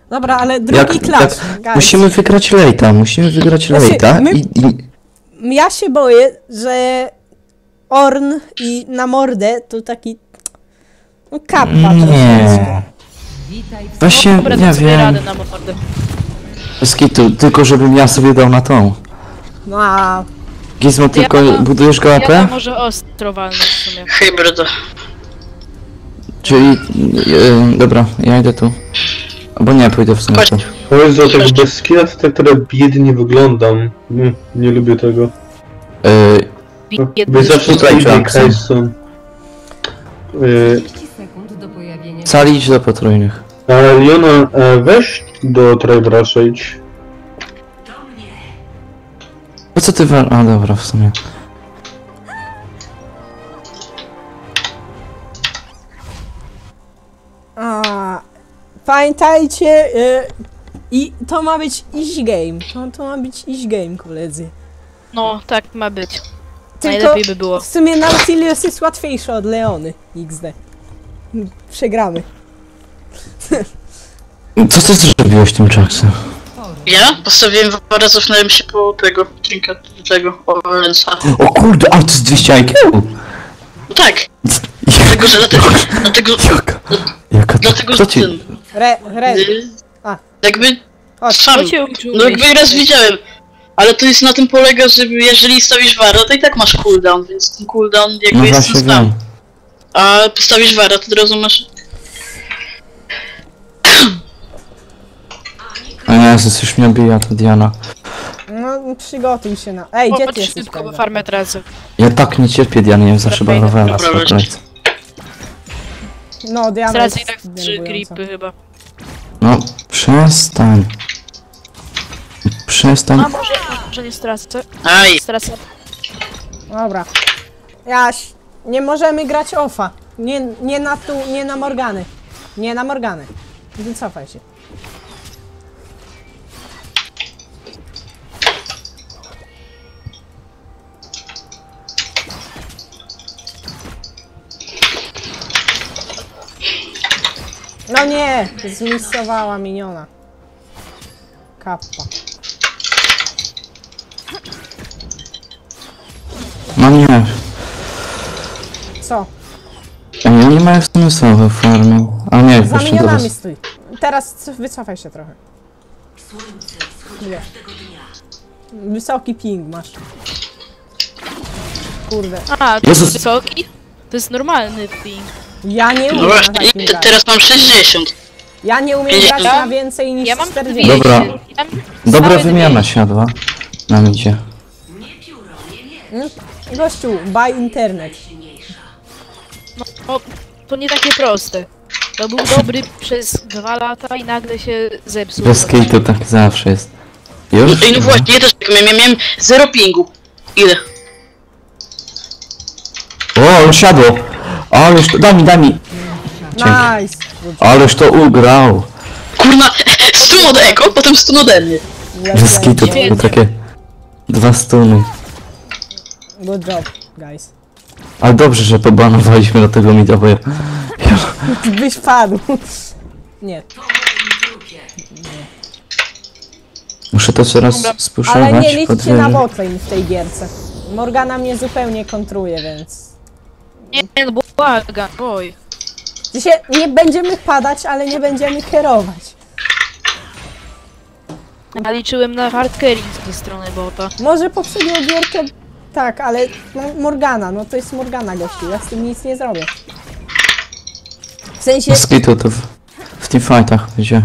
Dobra, ale drugi klacz. Musimy wygrać late'a, Ja się boję, że Orn i na mordę to taki... No kappa troszeczkę. Właśnie, Dobra, nie sobie wiem. radę na mordę. Bez kitu, tylko żebym ja sobie dał na tą. No a... Gizmo, tylko budujesz go Ja AP? może ostro walnę w sumie. Hybryda. Czyli... dobra, ja idę tu. Albo nie, pójdę w sumie Chodź. tu. O Jezu, tak bez skilla to tak teraz biednie wyglądam. Nie lubię tego. Wy zawsze Tutaj tutaj Jackson. są. 30 sekund do pojawienia się. Calić do potrójnych. Leona, weź do Tribrush'a idź. Po co ty a dobra, w sumie. Pamiętajcie, i to ma być easy game. To ma być easy game, koledzy. No, tak ma być. Tylko Najlepiej by było. w sumie Nautilus jest łatwiejszy od Leony. XD. Przegramy. Co ty zrobiłeś tym Jackson? Ja? Postawiłem razów na się po tego, drinka tego, Orensa. O kurde, ale to jest 200 IQ! No tak, dlatego, że dlatego, Jaka dlatego, to że ci... ten, Red. A. jakby, Chodź. sam, Kto cię uczył no jakby myśleć? raz widziałem, ale to jest na tym polega, że jeżeli stawisz Vara, to i tak masz cooldown, więc ten cooldown jakby No jest właśnie ten sam. wiem. A postawisz Vara, to od razu masz... O Jezus, już mnie bija to Diana. No przygotuj się na... Ej, gdzie ty Chodź jesteś? szybko, bo Panda? farmę tracę. Ja tak nie cierpię Diany, ja zawsze Dobra, balowałem na dobra, swojej kolejce. No, Diana Stracę i jest tak 3 denerwująca. creepy chyba. No, przestań. Przestań. A może nie stracę? Aj, Stracę. Dobra. Jaś, nie możemy grać offa. Nie na tu, nie na Morgany. Nie na Morgany. Wycofaj się. No nie! Zmisowała miniona. Kappa. No nie. Co? Nie ma sensu w farmie. A nie, Za jeszcze do minionami was. stój. Teraz wycofaj się trochę. Nie. Wysoki ping masz. Kurde. A, to Jezus. jest wysoki? To jest normalny ping. Ja nie no umiem na właśnie, takim i grać. teraz mam 60. Ja nie umiem grać na więcej niż Ja mam 40. Dobra. Ja mam Dobra całe wymiana 200. siadła. Nam idzie. Gościu, buy internet. No, to nie takie proste. To był dobry przez 2 lata i nagle się zepsuł. Bez kitu tak zawsze jest. Już? Ej, no właśnie, ja też tak miałem 0 pingu. Ile? O, siadło! Ależ to... Daj mi! Nice. Ależ to ugrał! Kurna, 100 od Eko, potem 100 ode mnie. Bez kitu to były takie... 2 stuny. Good job, guys. Ale dobrze, że pobanowaliśmy do tego mida, bo ja... Byś padł. Nie. Muszę to coraz Dobra. spuszować. Ale nie liczcie na podwieżę. botlane w tej gierce. Morgana mnie zupełnie kontruje, więc... Nie, no błagam, oj. Dzisiaj nie będziemy padać, ale nie będziemy kierować. Ja liczyłem na hard carry ze strony bota. Może poprzednią gierkę... Tak, ale no, Morgana, no to jest Morgana, gościu. Ja z tym nic nie zrobię. W sensie... Bez kitu to w teamfightach będzie.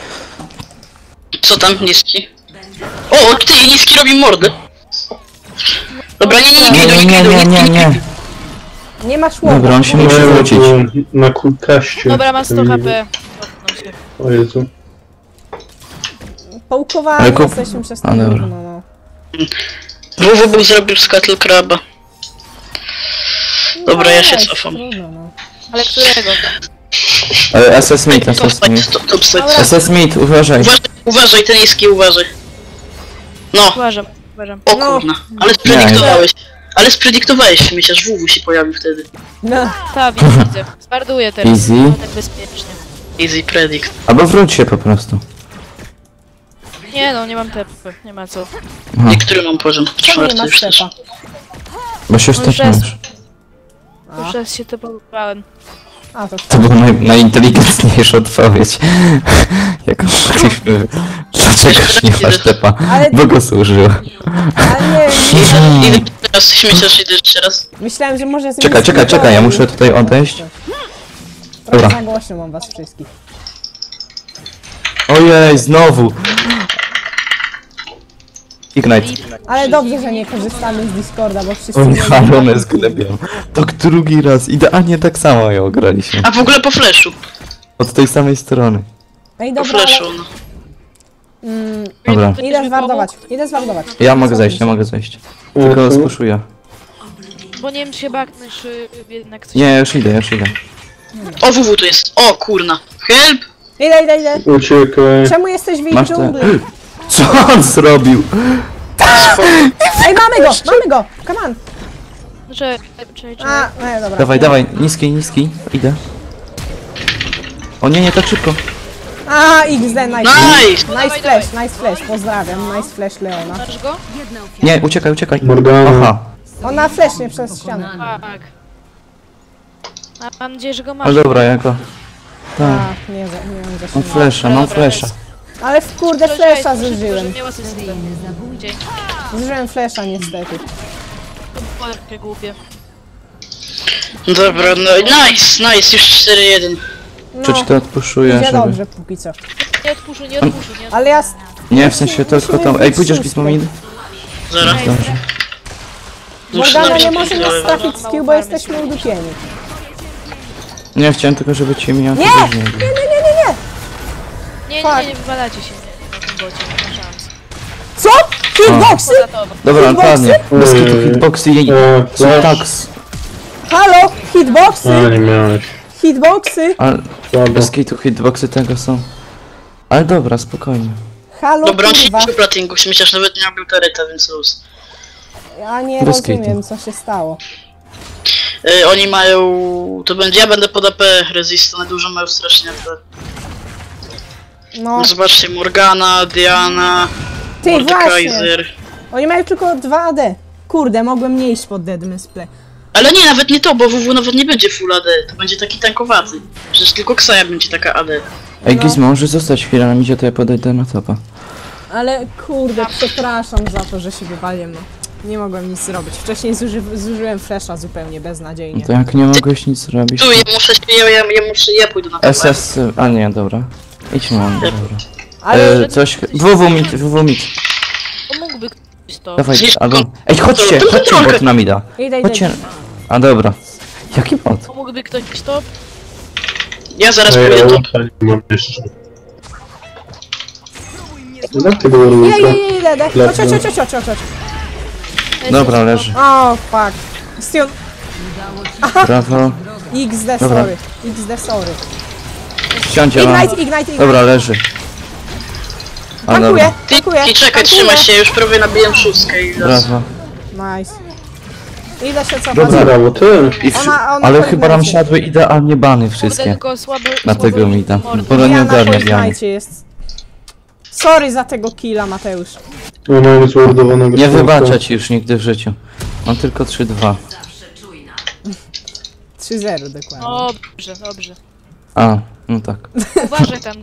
Co tam, niski? O, ty, niski robi mordę. Dobra, nie. Nie masz łomu. Dobra, on się musi wrócić. Na kulkaście. Dobra, ma 100 HP. Cofnął się. O Jezu. Połkowani Ale jesteśmy przez to. A, dobra. No. WW zrobił Scuttle Craba. Dobra, ja się Weź, cofam. Trudno, no. Ale którego? SS Mid, SS Mid. Topside. SS Mid, uważaj. Uważaj, ten niski, uważaj. No, Uważam. o No. kurna. Ale sprediktowałeś. Ale sprediktowałeś, myślę, że WW się pojawił wtedy. No. Tak, widzę. Sparduję teraz. Easy. No, tak bezpiecznie. Easy predict. Albo wróć się po prostu. Nie no, nie mam tepy, nie ma co. Aha, Niektóry mam poziom. Czemu nie Czwarty masz już też. stepa? bo się już No też przez- masz. A, Przez się tepowałem. a to To była najinteligentniejsza odpowiedź. Jaką mogliśmy... Dlaczego nie masz tepa? Ale- Bo go służył. Ale nie, Idę teraz śmieciarz, idę jeszcze raz. myślałem, że może Czekaj, ja muszę tutaj odejść. Trochę Dobra. za głośno mam was wszystkich. Ojej, znowu! Ignite. Ale dobrze, że nie korzystamy z Discorda, bo wszyscy... Oni mieli- halone zglebią. Tak drugi raz. Idealnie tak samo ją graliśmy. A w ogóle po flashu. Od tej samej strony. Ej, Po dobra, flashu, ale... no. Dobra. Idę zwardować, Ja mogę zejść. Tylko spuszuję. Bo nie wiem, czy się baknę, czy jednak coś... Nie, już idę. O, WW tu jest. O, kurna. Help! Idę. Uciekaj. Czemu jesteś w jej Masz te... dżungli? Co on zrobił? Ej, mamy go! Come on! Czekaj. A, no dobra. Dawaj, niski. Idę. O nie, tak szybko. A, XD, nice. Nice! Nice flash, pozdrawiam. Nice flash Leona. Masz go? Nie, uciekaj. Morgana. Aha, Ona flashnie przez ścianę. Tak. Mam nadzieję, że go masz. ale dobra, jako... Tak, A, nie mam mam zasięgu. flasha. Ale w kurde flasha zużyłem. Miała asystę. Dzięki. Zużyłem flasha niestety. To było takie głupie. Dobra, no nice, już 4-1. Czy ci to odpuszuję, Idzie żeby... dobrze póki co. Nie odpuszczę. Ale ja... Nie, w sensie tylko tam... Ej, pójdziesz Gizmo mid? Zaraz. Morgana nie może nas trafić z Q, bo jesteśmy udupieni. Nie, chciałem tylko, żeby cię mijał. Nie! Nie wywalacie się na tym bocie, nie ma szans. Co? Hitboxy? Pozatowo. Dobra, Hitboxy? ładnie. Bez kitu hitboxy i... Flash. Tak, Halo? A, Hitboxy? nie miałeś. Hitboxy? ale Słabo. bez kitu hitboxy tego są. Ale dobra, spokojnie. Halo, Dobra, on się kurwa. nie platingu, śmieciarz nawet nie robił taryta, więc luz. Ja nie Bez rozumiem, kitu. co się stało. Oni mają... To będzie... Ja będę pod AP resist, one dużo mają strasznie AP. No, Zobaczcie, Morgana, Diana, ty właśnie. Mordekaiser. Oni mają tylko 2 AD. Kurde, mogłem nie iść pod Dead Misplay. Ale nie, nawet nie to, bo WW nawet nie będzie full AD, to będzie taki tankowaty. Przecież tylko Xayah będzie taka AD. Ej, No. Gizmo, może zostać chwilę na midzie, to ja podejdę na topa. Ale kurde, przepraszam za to, że się wywaliłem. No. Nie mogłem nic zrobić. Wcześniej zużyłem flasha zupełnie beznadziejnie. To jak nie mogłeś nic zrobić... Tu, ja pójdę na topa. SS... A nie, dobra. Idźmy, dobra. Ale Coś... WW mid. To mógłby ktoś to. Dawaj, Zniszcz albo... go. Ej, chodźcie Kontrolkę. bot na mida. idę. Chodźcie... A dobra. Jaki bot? To mógłby ktoś to. Ja zaraz Ej, pójdę top. ale nie mam jeszcze. Jak tego warunka? Idę. Chodź. Dobra, leży. O, fuck. Still, Brawo. XD, Dobra. sorry. XD, sorry. Wsiądzie mam. Ignite. Dobra, leży. A Tankuję, dobra. Ty, czekaj, trzymaj się, już prawie nabiłem szóstkę i zaraz. Brawo. Nice. Idę się cofać. Dobra. Brawo, ty. I Ona ale po chyba nam Ignite. siadły idealnie bany Kurde, wszystkie. tylko Na tego mida. mordy. Bo nie Diana ogarnia po Diany. Ignite jest. Sorry za tego killa, Mateusz. No mamy zwardowanego Nie smoka. wybaczę ci już nigdy w życiu. Mam tylko 3-2. 3-0 dokładnie. Dobrze. A, no tak. Uważaj tam.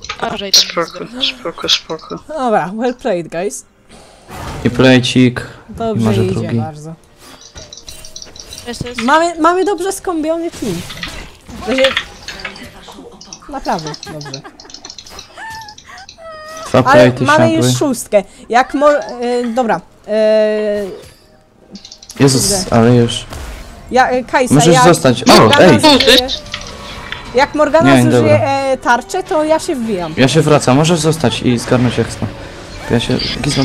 Spoko. Dobra, well played, guys. I plejcik. Dobrze Może idzie drugi. bardzo. Jest. Mamy dobrze skąpiony team. Będzie... Naprawdę dobrze. Dwa Ale plejty mamy siadły. już 6. Jak dobra. Jezus, ale już. Kajsa, Możesz jak zostać. O, Morgana ej! zużyje, jak Morgana Nie, zużyje dobra. tarczę, to ja się wbijam. Ja się wracam, możesz zostać i zgarnąć ekstra. Ja się...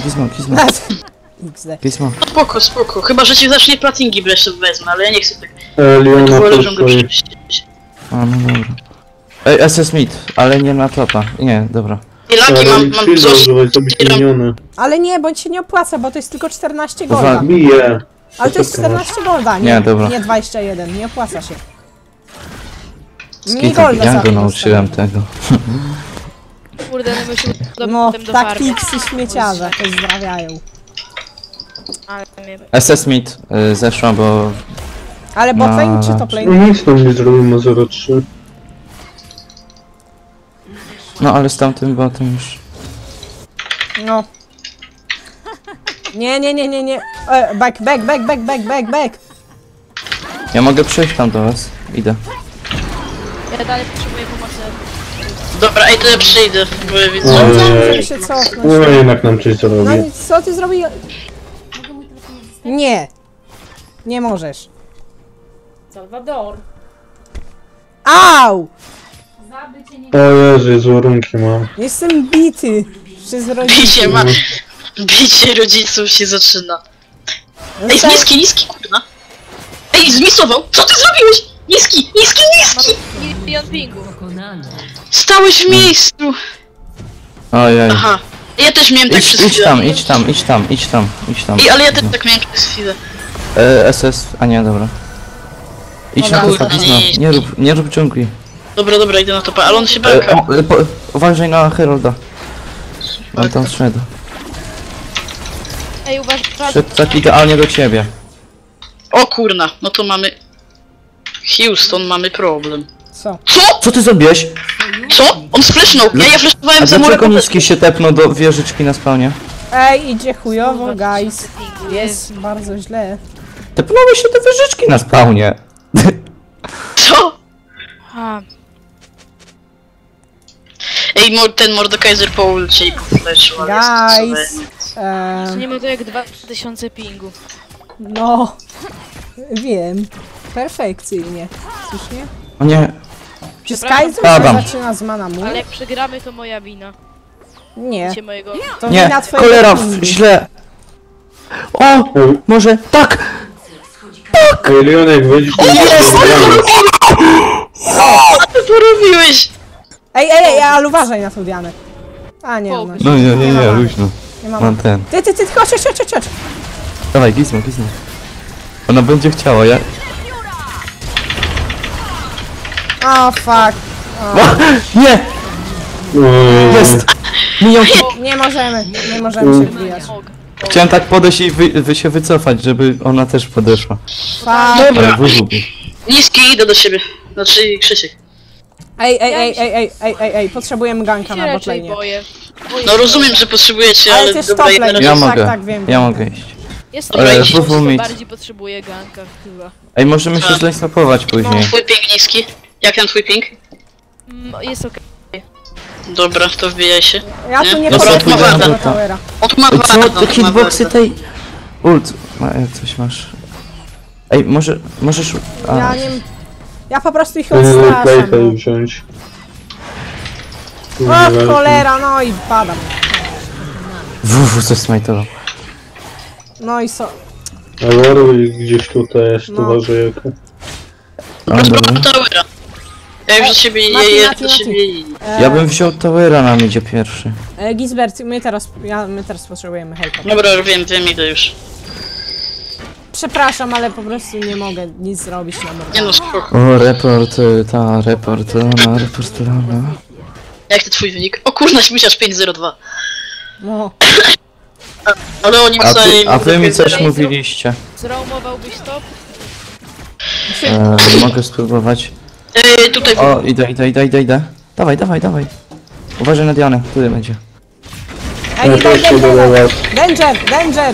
Gizmo. Spoko. Chyba, że ci zacznie platingi wreszcie wezmę, ale ja nie chcę tak. Leona Wolę też żongle stoi. przyjść. A, no dobra. Ej, SS mid, ale nie na topa. Nie, dobra. I laki mam Shielda coś. używać, to być miniony. Ale nie, bądź się nie opłaca, bo to jest tylko 14 golda. Uwaga. Bije. Ale to jest 14 golda, Nie, dobra. nie 21, nie opłaca się. Mniej Skitu, golda ja za go to nauczyłem tego. Kurde, no my się No, potem do farmy. taktiksy śmieciarze pozdrawiają. Ale mnie... SS Mid zeszła, bo... Ale bot lane No, czy top No lane? nic nam nie zrobimy 0-3. No ale z tamtym botem już... No. Nie. Back. Ja mogę przejść tam do was. Idę. Ja dalej potrzebuję pomocy. Dobra, ej, to ja przyjdę, bo ja widzę. Żeby się cofnąć. No jednak nam coś No zrobi. i co ty zrobiłeś? Nie. Nie możesz. Salwador. Au! Zabycie nie... O Jezu, z warunki mam. Jestem bity przez rodziców. Bicie ma... Bicie rodziców się zaczyna. Ej, niski, kurna. Ej, zmisował! Co ty zrobiłeś? Niski! Milion pingu. Pokonano. Stałeś w miejscu! Ojej. Aha. Ja też miałem tak przez Idź chwilę. tam. Ej, ale ja też tak miałem przez chwilę. SS... A nie, dobra. Idź na Kurde, topa, nie. nie rób dżungli. Dobra, idę na topa, ale on się beka. Uważaj na Herolda. On tam szedł. Ej, uważaj. Szedł tak idealnie do ciebie. O kurna, no to mamy... Houston, mamy problem. Co? Co ty zrobiłeś? Co? On sflashnął! Ja flashnowałem A za murę. dlaczego niski się tepnął do wieżyczki na spawnie? Ej, idzie chujowo, guys. Jest bardzo źle. Tepnąłeś się do wieżyczki na spawnie. Co? A, Ej, ten Mordekaiser po ulcie i flashu, ale Guys. nie ma to jak 2000 pingu. No. Wiem. Perfekcyjnie. Słusznie? O nie. Czy Przepraszam, Skyzone Padam. zaczyna z Manamu? Ale jak przegramy, to moja wina. Nie. Wiecie mojego... To Nie, wina twojego cholera, pingu. źle. O, może tak. Ej, Leonek, wejdziesz na Co ty porobiłeś? Ej, ale uważaj na tą Dianę. A nie, O, ona No nie, ma many. luźno. Nie ma Mam many. ten. Ty, chodź. Dawaj, gizmo. Ona będzie chciała, ja... O, fuck. Nie! Jest! Minionki! Nie możemy się wbijać. Mogę. Chciałem tak podejść i się wycofać, żeby ona też podeszła. Fuck. Ale Dobra, wygubił. niski, idę do siebie. Znaczy Krzysiek. Ej, potrzebujemy ganka się na raczej botlane. boję. No rozumiem, że potrzebujecie, Ale ale też dobra, top idę lane. na Ja Tak, mogę. tak, wiem. Ja mogę iść. Jest Dobra, to idź. WW mid. bardziej potrzebuję ganka chyba. Ej, możemy się zlejstopować później. Twój ping niski. Jak tam twój ping? Jest okej. Dobra, to wbijaj się. Ja tu nie Dobra, poradzę on ma tego wadę. towera. On tu ma Ej, warto, co? Te hitboxy tej... Ult. Coś masz. Ej, możesz... A, Ja po prostu ich Plate'a odstraszam. wziąć. O, cholera, no i padam. WW coś smajtował. No i co? A Warwick gdzieś tutaj jest, No. uważaj jaka. A, dobra. Towera. Ja już do siebie Mati. do siebie Ja bym wziął towera na midzie pierwszy. Gisbert, my teraz potrzebujemy helpa. Dobra, wiem, idę już. Przepraszam, ale po prostu nie mogę nic zrobić na Nie no, mordę. spoko. O, report Lana. Jak to twój wynik? O kurna, śmieciarz 5-0-2. No. Ale oni A wy mi coś mówiliście. Zroumowałbyś to? Mogę spróbować. Tutaj O, idę. Dawaj. Uważaj na Dianę, tutaj będzie. Ej, Ja też się dodawać. Danger!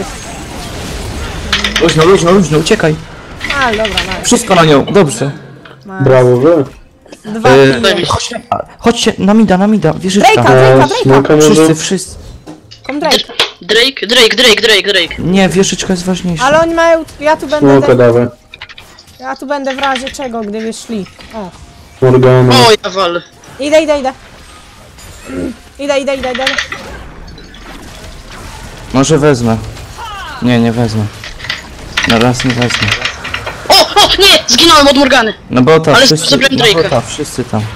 Luźno, uciekaj. A, dobra, nice. Wszystko na nią, dobrze. Brawo, wy. Dwa kile. Chodźcie, na mida, wieżyczka. Drake'a. Smoka może? Wszyscy. Kom Drake. Drake. Nie, wieżyczka jest ważniejsza. Ale oni mają... Smoka dawaj. Ja tu będę w razie czego, gdyby szli. O. Morgana. O, ja walę. Idę. Idę. Może wezmę. Nie wezmę. Na raz nie wezmę. O, nie! Zginąłem od Morgany. No bo ta, Ale wszyscy, zabrałem Drake'a. wszyscy tam.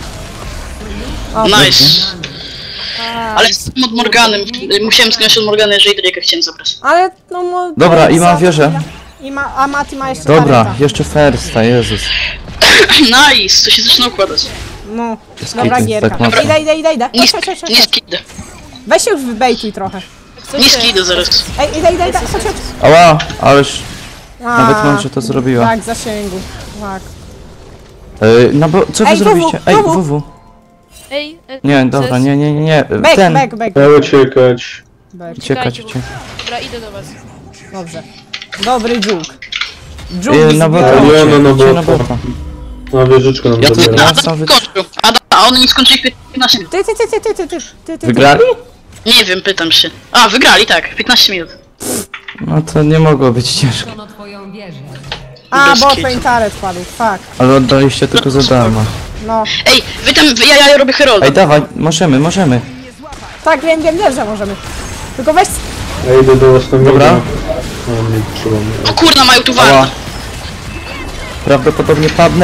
Nice. Ale jestem od Morgany. Musiałem zginąć od Morgany, jeżeli Drake'a chciałem zabrać. Ale no... Dobra, i mam wieżę. A Mati ma jeszcze Dobra, tareta. jeszcze firsta, Jezus. Nice, to się zaczyna układać. No, Jest dobra kit, gierka. tak mocno. Idę. Chodź. Niski idę. Weź się już wybejtuj trochę. Niski idę zaraz. Ej, idę. Chodź. Ała, ależ A, nawet mądrze to zrobiła. Tak, zasięgu. Tak. No bo co wy Ej, zrobiliście? Ej, WW. WW. Ej, Nie, dobra, nie. Back. Trzeba uciekać. Back. Uciekać. Dobra, idę do was. Dobrze. Dobry dżuk. Dżuk Na bota, zbiorą. Eliona na idźcie na bota. bota. Na wieżyczkę nam Ja tu- zabiera. ja- Adam sam skończył. A oni skończyli 15 minut. Ty. Wygrali? Nie wiem, pytam się. A, wygrali, tak. 15 minut. No to nie mogło być ciężko. A, Bez bot kitu. lane turret padł. Fuck. Ale oddaliście tylko za darmo. No. Ej, wy tam, ja robię Herolda. Ej, dawaj, możemy. Tak, wiem, że możemy. Tylko weź... Ja idę do was na Dobra. mida. O, nie trzeba mnie. O kurna, mają tu Ała. walkę. Prawdopodobnie padnę.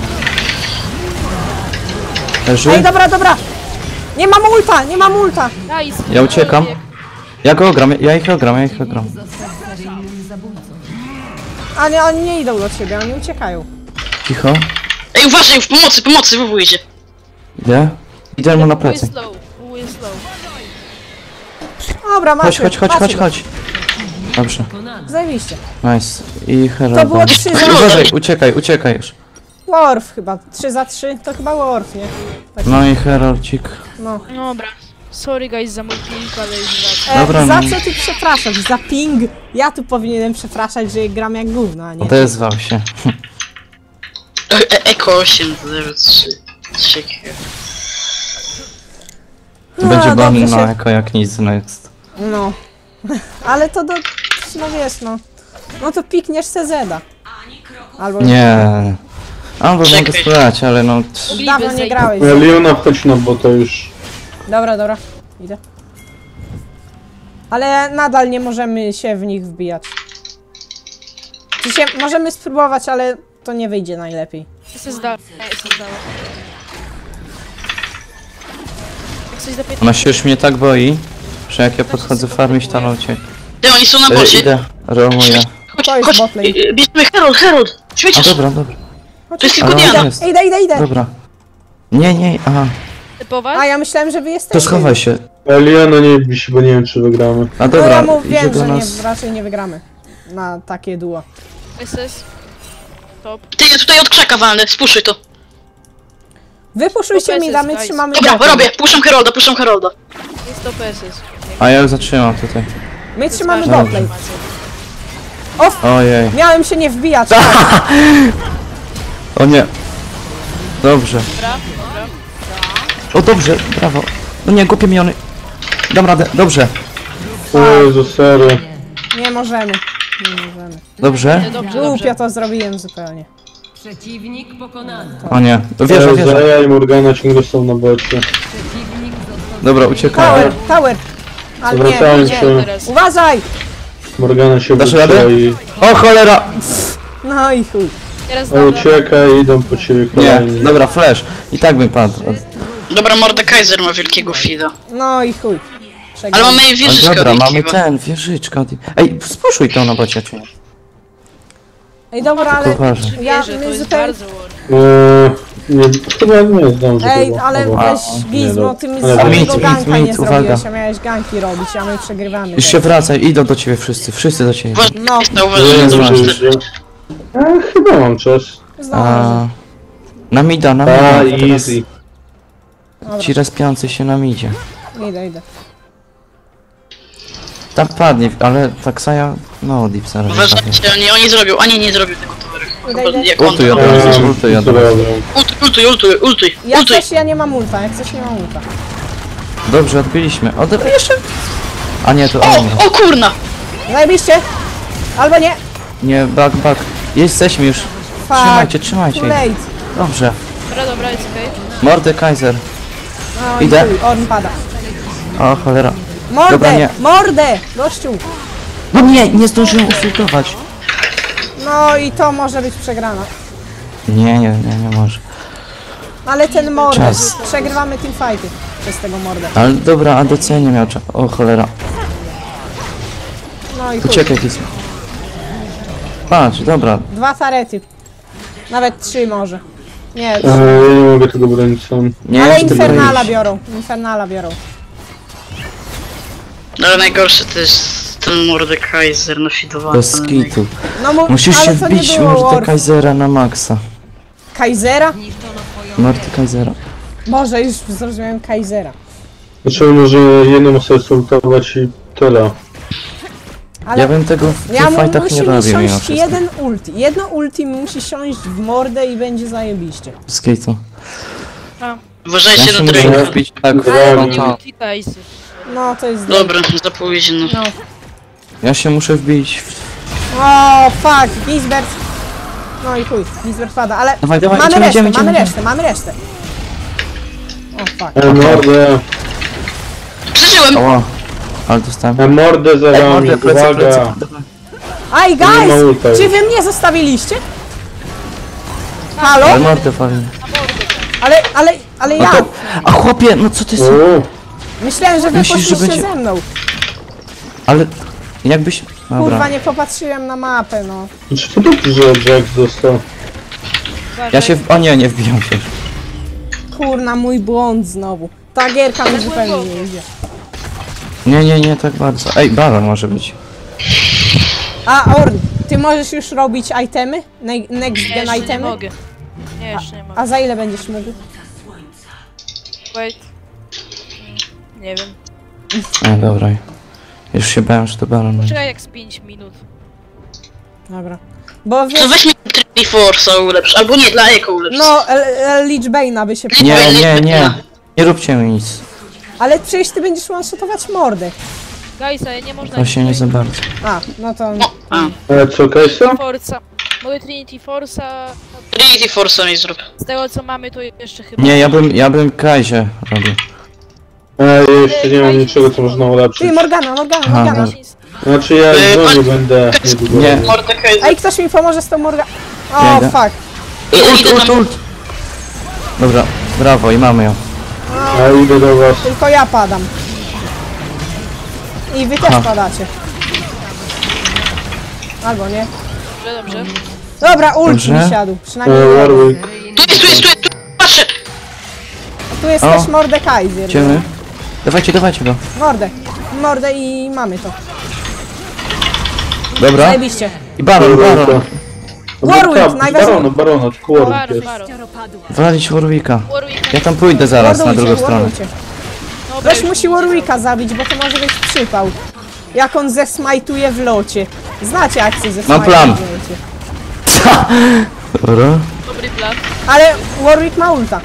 Leży? Ej, dobra. Nie mam ulta. Nice. Ja uciekam. Ja go ogram, ja ich ogram. A nie, oni nie idą do ciebie, oni uciekają. Cicho. Ej, uważaj, pomocy, wywołujcie. Idę? Idę mu na Who is plecy. slow? Who is slow? Dobra, macie. Chodź. Dobrze, Zajebiście. nice. I Herald. To było 3 za... Uważaj, uciekaj już. Warf chyba. 3 za 3 to chyba Warf, nie? No i Heraldzik. No. Dobra. Sorry guys za mój ping, ale już wracam. Dobra, Za no. co ty przepraszasz? Za ping? Ja tu powinienem przepraszać, że gram jak gówno, a nie. Odezwał się. Eko 803. Będzie dobrze ban się- na jako jak nic next. No. Ale to do... No wiesz, no. No to pikniesz CZ-a. Albo... Nie. Albo mogę Czekaj. spróbować, ale no... Dawno nie grałeś. Eliona, wchodź na bota już. Dobra. Idę. Ale nadal nie możemy się w nich wbijać. Możemy spróbować, ale to nie wyjdzie najlepiej. Se zdała. Jak coś zapytam. Ona się już mnie tak boi, że jak ja podchodzę farmić, to ona ucieka. Ty, oni są na bocie. Idę, roamuję. To jest Chodź, botlane. bierzemy Herold. A Świecisz. dobra. Chodź, To jest chodź, tylko Ale Diana. on jest. Idę. Dobra. Nie, aha. Typować? A ja myślałem, że wy jesteście. To schowaj się. Eliona nie bij się, bo nie wiem czy wygramy. A No dobra, ja idzie mówiłem, do że nas. raczej nie wygramy. Na takie duo. SS. Top. Ty, ja tutaj od krzaka walnę, spuszczaj to. Wypuszczujcie To mi, damy, nice. trzymamy Dobra, botem. robię, puszczam Herolda. Jest top SS. A ja zatrzymam tutaj. My trzymamy Dobrze. botlane. Ojej. Miałem się nie wbijać. O nie. Dobrze. Dobra. O dobrze, brawo. No nie, głupie miniony. Dam radę, dobrze. O Jezu, serio. Nie możemy. Dobrze? Dobrze. Głupio to zrobiłem zupełnie. Przeciwnik pokonany. O nie. To wierzę. Zaja i Morgana ciągle są na bocie. Dobra, uciekaj. Tower. Ale nie, Zwracałem nie. się. Teraz. Uważaj! Morgana się Dasz wróciła radę? i... O cholera! No i chuj. Teraz O, dobra. uciekaj, idą po ciebie Nie, kolejni. dobra, flash. I tak bym padł. Dobra, Mordekaiser ma wielkiego fida. No i chuj. Ale Przegrałem. mamy jej O, wieżyczkę dobra, mamy wielkiego. ten, wieżyczka. Ej, spuszuj to na bocie, czy nie? Ej, dobra, ale Poważnie. ja, Wierzę, to my jest zupełnie... bardzo war. Nie, chyba nie zdążę. Ej, chyba. ale Dobra. weź Nie, Gizmo, dobra. ty mi Ale żadnego mit, ganka mit, nie uwaga. zrobiłeś, a miałeś ganki robić, a my przegrywamy. Już się teraz. wracaj, idą do ciebie wszyscy do ciebie. Uważaj, No. jest na uważaj, Nie, że nie, dobrze. nie. Chyba mam czas. Zdążę. A, na mida, A, teraz easy. ci respiący się na midzie. Idę. Tam padnie, ale Taksaja, no Dipsa robi. Uważajcie, oni zrobią, a nie zrobią tego toweru. Idę. Jak on Ultuj to od robi. razu, ultuj od razu. Ultuj. Jak coś ja nie mam ulta, jak coś nie mam ulta. Dobrze, odbiliśmy. Jeszcze? A nie, to on. O kurna! Zajebiście! Albo nie! Nie, back. Jesteśmy już. Fuck. Trzymajcie. Too late. Dobrze. Dobra, jest okej. Mordekaiser. No Idę. i chuj, on pada. O cholera. Mordę! Dobra, nie. Mordę! Gościu! No nie zdążyłem usultować. No i to może być przegrana. Nie może. Ale ten mordę, Czas. przegrywamy teamfighty przez tego mordę. Ale dobra, ADC nie miał czas. O cholera. No i chuj. Uciekaj, Kisma. Patrz, dobra. 2 tarety. Nawet 3 może. Nie, Ja nie mogę tego bronić sam. Nie, ale czy ty Infernala boisz? biorą. Infernala biorą. No ale najgorsze to jest ten Mordekaiser, no fidowany. Bez kitu. No Musisz ale się to nie wbić w było War... Mordekaisera na maksa. Kaisera? Mordekaisera. Boże, już zrozumiałem Kaisera. Znaczy może jedną sobie sultować i tyle. Ale Ja bym tego w tych fightach musi nie mi robił mimo siąść wszystko. jeden ulti. Jedno ulti mi musi siąść w mordę i będzie zajebiście. Bez kitu. Ja Uważajcie się na muszę Drake'a. wbić tak w Ale Nie frontal. multikajsy. No, to jest... Dobra, zapóźno. No. Ja się muszę wbić w... O, fuck, Gisbert. No i chuj, Gisbert pada, ale Dawaj, dawaj, mamy idziemy, resztę, idziemy, mamy idziemy. resztę, mamy resztę. O, fuck. Mordę, Przeżyłem! Ała. Ale dostałem. mordę za wami, Mordę, plecy, plecy. uwaga. Aj, Nie ma guys! ulta Czy już. wy mnie zostawiliście? Halo? Ale mordę fali. Ale No ja! to... A chłopie, no co ty są? Uuu, Myślałem, że wy Myślisz, że poszliście będzie- ze mną. Ale... Jakbyś... Kurwa, Dobra. nie popatrzyłem na mapę, no. znaczy to dobrze, że Jack dostał. Ja się... O nie, nie wbijam się. Kurna, mój błąd znowu. Ta gierka mi zupełnie nie idzie. Nie, tak bardzo. Ej, Baron może być. A, Orn, ty możesz już robić itemy? Next Nie, gen jeszcze nie itemy? mogę. Nie, jeszcze nie mogę. A za ile będziesz mógł? Wait. Nie wiem. Dobra. Już się bałem, że to Baron będzie. Czekaj jak z 5 minut. Dobra. Bo To wiesz, weź mi Triforce'a ulepsz, albo nie, dla Eko ulepsz. no, Lich Bane'a by się Nie, przydał. nie. Nie róbcie mi nic. Ale przecież ty będziesz one-shotować mordę. Guys, ale nie można... To się nie za bardzo. A, no to... A, Co, Kajsa? Forza. Mogę Trinity Force'a... Trinity Force'a mi zrób. Z tego co mamy to jeszcze chyba... Nie, ja bym Kaizie robił. Ja jeszcze nie mam niczego, co można ulepszyć. Ty, Morgana. Aha, Morgana. dobra. Znaczy ja dzwonię będę niedługo. Nie. Mordekaiser. Ej, ktoś mi pomoże z tą Morganą. Ja O, idę. fuck. Ult! Dobra, brawo i mamy ją. Ja idę do was. Tylko ja padam. I wy też Ha. padacie. Albo nie. Dobrze. Dobra, ult Dobrze. mi siadł. Przynajmniej Warwick. Tu jest, patrzę! tu jest O. też Mordekaiser. Idziemy. Dawajcie go. Mordę i mamy to. Dobra. Zajebiście. I Baron. Warwick, najważniejszy. Barona, tylko Warwick jest. Baro. Walić Warwicka. Warwick. Ja tam pójdę zaraz na drugą stronę. Warwickcie. Dobra, Ktoś już musi idzie. Warwicka zabić, bo to może być przypał. Jak on zesmajtuje w locie. Znacie akcję zesmajtuje plan. w locie. Dobra. Dobry plan. Ale Warwick ma ulta.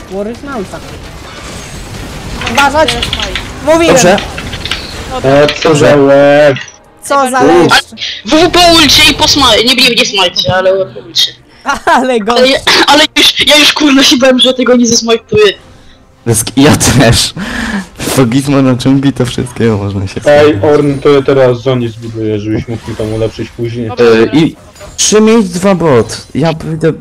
Uważać. Mówiłem. Dobrze. Co za łeb. Co za leszcz. WW po ulcie i po smajcie, nie smajcie, ale po ulcie. Ale go. Ale ja już kurna się bałem, że tego nie zesmajtuję. Ja też. Po Gizmo na czymbi to wszystkiego można się Ej, Orn, to ja teraz zonie zbuduję, żebyś mógł mi tam ulepszyć później. Dobra. I 3 miejsc, 2 bot. Ja pójdę...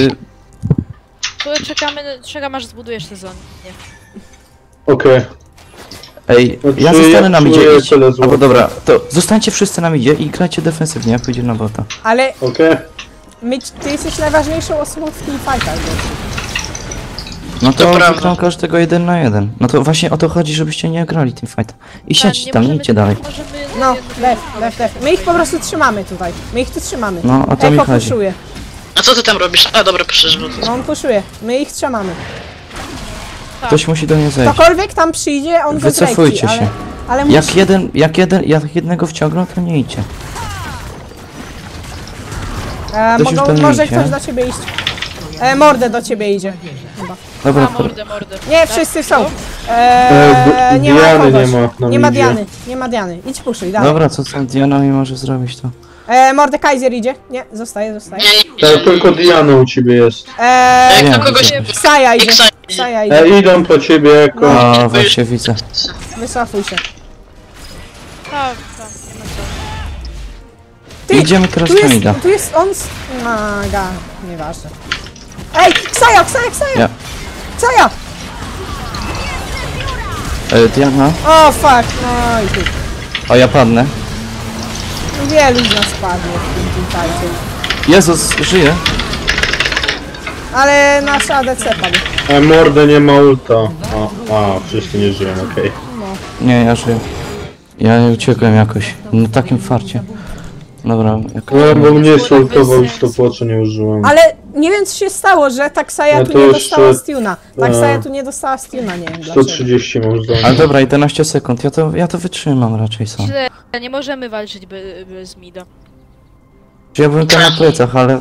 Tu czekam aż zbudujesz sezon. Nie. Okej. Ej, Znaczy, ja zostanę ja na midzie. czuję Idź. tyle Albo złota. dobra, to zostańcie wszyscy na midzie i grajcie defensywnie, ja pójdę na bota. Ale Okej. ty jesteś najważniejszą osobą w tym fightach. No to prawda. wygram każdego 1 na 1. No to właśnie o to chodzi, żebyście nie grali tym fight. I siedźcie tam, nie idźcie dalej. No, left. My ich po prostu trzymamy tutaj. My ich tu trzymamy. No, o to mi Eko chodzi. puszuje. A co ty tam robisz? A dobra, proszę, bo to... No on puszuje. My ich trzymamy. Ktoś musi do mnie zejść. Ktokolwiek tam przyjdzie, on go Wycofujcie zleci, się. ale musi... Jak jednego wciągną, to nie idźcie. ktoś już do mnie może idzie? ktoś do ciebie iść. Mordę do ciebie idzie. Chyba. Dobra, Mordę. Nie, wszyscy są. Nie ma Diany kogoś. nie ma na Nie ma midzie. Diany. Nie ma Diany. Idź puszuj, dalej. dobra, co tam Diana mi może zrobić to? Mordekaiser idzie. Nie, zostaje. Tak, tylko Diana u ciebie jest. Jak Nie, to kogoś... Ksaja idzie. Ksaja. Ksaja idzie. Idą po ciebie, Eko. O, właśnie widzę. Wycofuj się. Tak. Ty, Idziemy teraz na mida. tu jest on... Maga, nieważne. Ej, Ksaja! Ja. Ksaja! Diana? O, fuck, no i tu. O, ja padnę. Wielu z nas padło w tym fajcie. Jezus, żyje. Ale nasz ADC padł. Mordę nie ma ulta. Wszyscy nie żyją, okej. Nie, ja żyję. Ja uciekłem jakoś. Na takim farcie. Dobra, jak... No, bo mnie sultował i stopwatcha nie użyłem. Ale nie wiem co się stało, że Taksaja No tu to nie jeszcze- dostała stuna. Taksaja tu nie dostała stuna, nie wiem dlaczego. 130 mam zdanie. Ale dobra, 11 sekund, ja to wytrzymam raczej sam. Źle, nie możemy walczyć bez mida. Ja byłem tam na plecach, ale...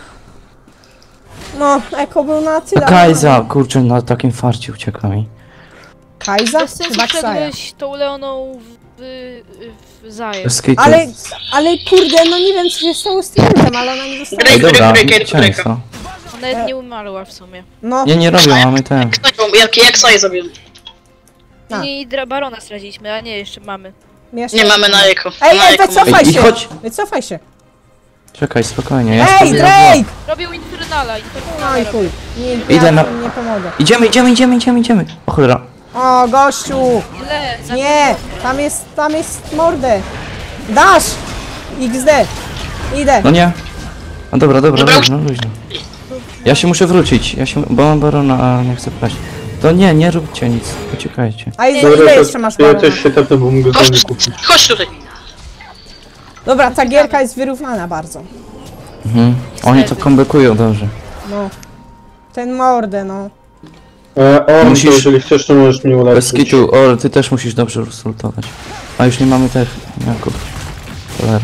No, Eko był na tyle. Kajza, kurczę, na takim farcie uciekła mi. Kajza? Bez sensu Chyba Ksaja. wszedłeś tą Leoną w zajem. Skate. Ale kurde, no nie wiem co się stało z tym ultem, ale ona nie dostała. Ej, dobra, Breaker. ciężko. Nawet nie umarła w sumie. No, Nie robią, mamy ten. Jak sobie zrobiłem? A. I Barona straciliśmy, a nie, jeszcze mamy. jeszcze. Nie mamy na eko. Ej, Na eko wycofaj I się! chodź! Wycofaj się! Czekaj, spokojnie, ja Ej, spróbuję- Drake! Robią Infernala, No i chuj. Nie, Idę ja na- nie pomogę. Idziemy. O cholera. O, gościu! Źle, Nie! Tam jest mordę! Dash! XD! Idę! No nie. No dobra, Dobra. luźno. Ja się muszę wrócić, bo mam barona, a nie chcę paść. To nie róbcie nic, uciekajcie. A ile Dobra, jeszcze masz ja barona? też się tepnę, bo mogę go nie kupić. Chodź tutaj. Dobra, ta gierka jest wyrównana bardzo. Mhm. Oni to komplekują dobrze. No. Ten mordę, no. Musisz- To jeżeli chcesz, to możesz mnie Bez uleczyć. kitu, ty też musisz dobrze rozsultować. A już nie mamy tych jaków. Cholera.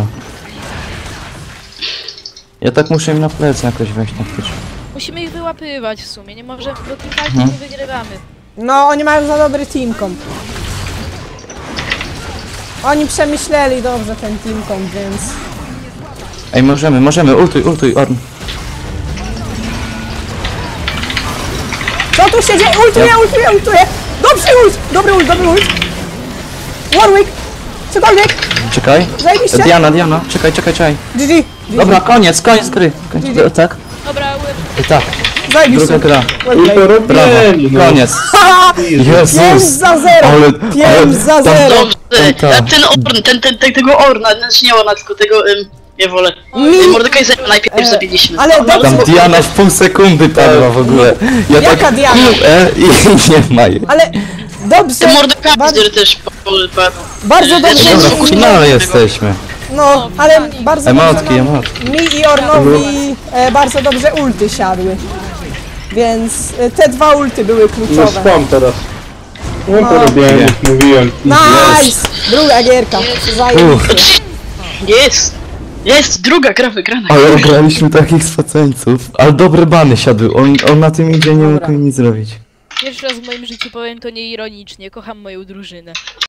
Ja tak muszę im na plecy jakoś wejść na chwilę. musimy ich wyłapywać w sumie, nie możemy, bo tym Mhm. walki nie wygrywamy. No, oni mają za dobry teamkom. Oni przemyśleli dobrze ten teamkom, więc... Ej, możemy, ultuj, Orn. Co tu się dzieje? Ultuję! Dobry ult! Warwick! Cokolwiek! Czekaj. Zajebiście! Diana, czekaj. GG! Dobra, koniec gry. Tak? Dobra, łeb. Tak, Zajebiście! druga gra. I to Brawo, robieni, no. koniec. Haha! 5 Jezus. za 0! Ale- 5 za 0! Dobrze. Tak. A ten Orn, tego Orna, znaczy nie Orna, tylko tego, nie wolę. Mordekaisera najpierw zabiliśmy. Ale No, dobrze. Tam Diana w pół sekundy padła w ogóle. Ja Jaka tak... Diana? I nie ma jej. Ale dobrze! Ten Mordekaiser też padł. Bardzo dobrze! Dobra, w finale jesteśmy. No, ale bardzo Emotki. dobrze mi i Ornowi bardzo dobrze ulty siadły. Więc te 2 ulty były No kluczowe. spam teraz. No to No. robiłem, jak mówiłem. Nice! Druga gierka. Zajebiście. Jest, druga gra wygrana. Ale ograliśmy takich spaceńców. Ale dobre bany siadły. On na tym idzie nie mógł Dobra. mi nic zrobić. Pierwszy raz w moim życiu powiem to nieironicznie, kocham moją drużynę.